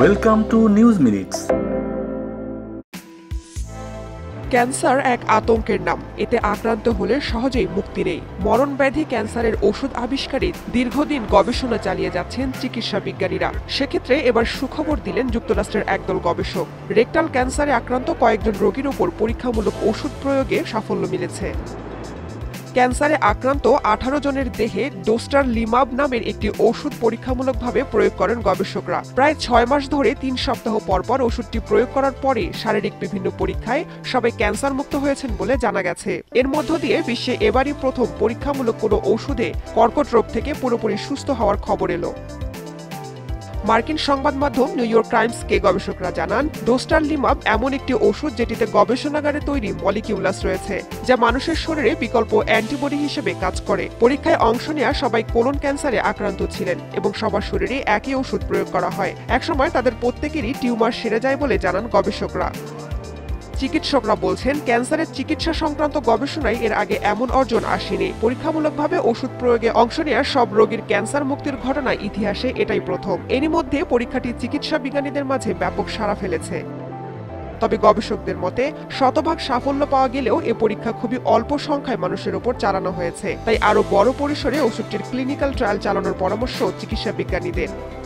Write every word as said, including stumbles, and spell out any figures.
Welcome to News Minutes. Cancer এক আতঙ্কের নাম। এতে আক্রান্ত হলে সহজেই মুক্তি নেই। মরণ ব্যাধি ক্যান্সারের ওষুধ আবিষ্কারে দীর্ঘদিন গবেষণা চালিয়ে যাচ্ছেন চিকিৎসা বিজ্ঞানীরা। সেক্ষেত্রে এবার সুখবর দিলেন যুক্তরাষ্ট্রের একদল গবেষক। রেকটাল ক্যান্সারে আক্রান্ত কয়েকজন রোগীর উপর পরীক্ষামূলক ওষুধ প্রয়োগে সাফল্য মিলেছে। ক্যান্সারে আক্রান্ত আঠারো জনের দেহে ডোস্টারলিমাব নামের একটি ওষুধ পরীক্ষামূলকভাবে প্রয়োগ করেন গবেষকরা। প্রায় ছয় মাস ধরে তিন সপ্তাহ পরপর ওষুধটি প্রয়োগ করার পরে শারীরিক বিভিন্ন পরীক্ষায় সবাই ক্যান্সার মুক্ত হয়েছেন বলে জানা গেছে। এর মধ্য দিয়ে বিশ্বে এবারই প্রথম পরীক্ষামূলক কোনো ওষুধে কর্কট রোগ থেকে পুরোপুরি সুস্থ হওয়ার খবর এলো। মার্কিন সংবাদ মাধ্যম নিউ ইয়র্ক টাইমসকে গবেষকরা জানান, ডোস্টারলিমাব এমন একটি ওষুধ যেটিতে গবেষণাগারে তৈরি মলিকিউলাস রয়েছে, যা মানুষের শরীরে বিকল্প অ্যান্টিবডি হিসেবে কাজ করে। পরীক্ষায় অংশ নেওয়া সবাই কোলন ক্যান্সারে আক্রান্ত ছিলেন এবং সবার শরীরে একই ওষুধ প্রয়োগ করা হয়। একসময় তাদের প্রত্যেকেরই টিউমার সেরে যায় বলে জানান গবেষকরা। চিকিৎসকরা বলছেন, ক্যান্সারের চিকিৎসা সংক্রান্ত গবেষণায় এর আগে এমন অর্জন আসেনি। পরীক্ষামূলকভাবে ওষুধ প্রয়োগে অংশ নেওয়া সব রোগীর ক্যান্সার মুক্তির ঘটনা ইতিহাসে এটাই প্রথম। এরই মধ্যে পরীক্ষাটি চিকিৎসা বিজ্ঞানীদের মাঝে ব্যাপক সাড়া ফেলেছে। তবে গবেষকদের মতে শতভাগ সাফল্য পাওয়া গেলেও এ পরীক্ষা খুবই অল্প সংখ্যায় মানুষের উপর চালানো হয়েছে। তাই আরো বড় পরিসরে ওষুধটির ক্লিনিক্যাল ট্রায়াল চালানোর পরামর্শ চিকিৎসা বিজ্ঞানীদের।